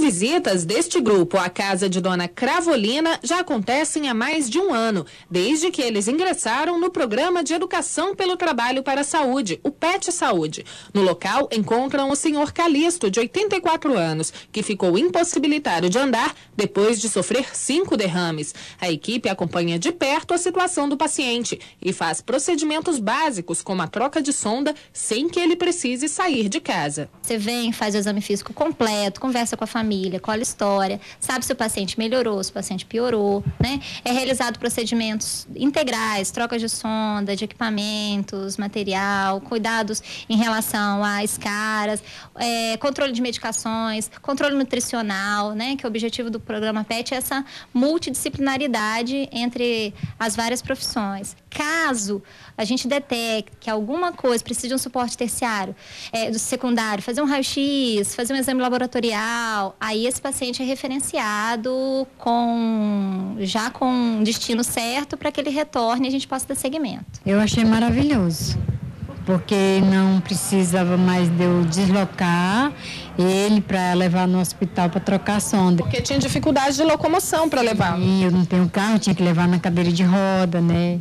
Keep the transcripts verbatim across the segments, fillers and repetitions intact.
visitas deste grupo à casa de Dona Cravolina já acontecem há mais de um ano, desde que eles ingressaram no Programa de Educação pelo Trabalho para a Saúde, o PET Saúde. No local, encontram o senhor Calixto, de oitenta e quatro anos, que ficou impossibilitado de andar depois de sofrer cinco derrames. A equipe acompanha de perto a situação do paciente e faz procedimentos básicos, como a troca de sonda, sem que ele precise sair de casa. Você vem, faz o exame físico completo, conversa com a família, colhe história, sabe se o paciente melhorou, se o paciente piorou, né? É realizado procedimentos integrais, troca de sonda, de equipamentos, material, cuidados em relação a escaras, é, controle de medicações, controle nutricional, né? Que o objetivo do programa PET é essa multidisciplinaridade entre as várias profissões. Caso a gente detecte que alguma coisa precisa de um suporte terciário, é, do secundário, fazer um raio-x, fazer um exame laboratorial, aí esse paciente é referenciado com, já com destino certo para que ele retorne e a gente possa dar seguimento. Eu achei maravilhoso, porque não precisava mais de eu deslocar ele para levar no hospital para trocar sonda. Porque tinha dificuldade de locomoção para levar. E eu não tenho carro, tinha que levar na cadeira de roda, né?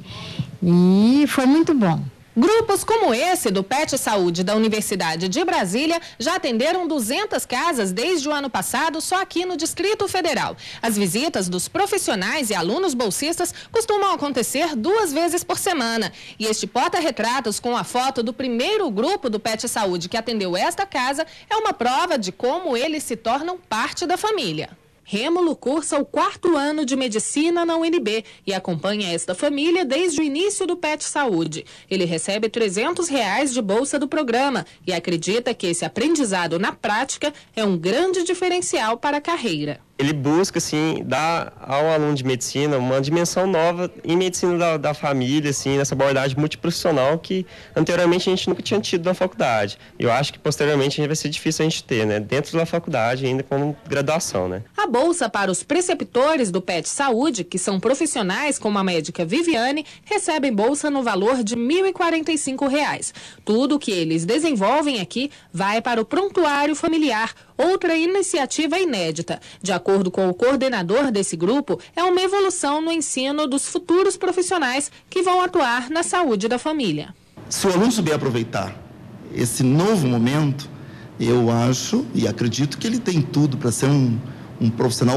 E foi muito bom. Grupos como esse do PET Saúde da Universidade de Brasília já atenderam duzentas casas desde o ano passado só aqui no Distrito Federal. As visitas dos profissionais e alunos bolsistas costumam acontecer duas vezes por semana. E este porta-retratos com a foto do primeiro grupo do PET Saúde que atendeu esta casa é uma prova de como eles se tornam parte da família. Rêmulo cursa o quarto ano de medicina na U N B e acompanha esta família desde o início do PET Saúde. Ele recebe trezentos reais de bolsa do programa e acredita que esse aprendizado na prática é um grande diferencial para a carreira. Ele busca, assim, dar ao aluno de medicina uma dimensão nova em medicina da, da família, assim, nessa abordagem multiprofissional que anteriormente a gente nunca tinha tido na faculdade. Eu acho que posteriormente vai ser difícil a gente ter, né, dentro da faculdade, ainda como graduação, né. A bolsa para os preceptores do PET Saúde, que são profissionais como a médica Viviane, recebem bolsa no valor de mil e quarenta e cinco reais. Tudo que eles desenvolvem aqui vai para o prontuário familiar, outra iniciativa inédita. De acordo com o coordenador desse grupo, é uma evolução no ensino dos futuros profissionais que vão atuar na saúde da família. Se o aluno souber aproveitar esse novo momento, eu acho e acredito que ele tem tudo para ser um, um profissional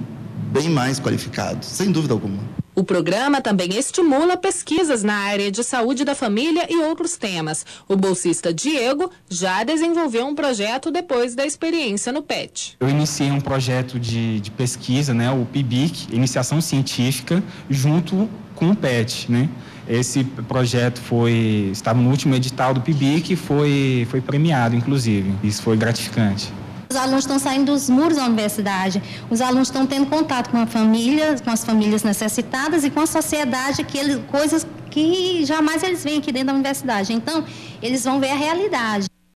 bem mais qualificado, sem dúvida alguma. O programa também estimula pesquisas na área de saúde da família e outros temas. O bolsista Diego já desenvolveu um projeto depois da experiência no PET. Eu iniciei um projeto de, de pesquisa, né, o P I B I C, Iniciação Científica, junto com o PET, né? Esse projeto foi, estava no último edital do P I B I C e foi, foi premiado, inclusive. Isso foi gratificante. Os alunos estão saindo dos muros da universidade, os alunos estão tendo contato com a família, com as famílias necessitadas e com a sociedade, que eles, coisas que jamais eles veem aqui dentro da universidade. Então, eles vão ver a realidade.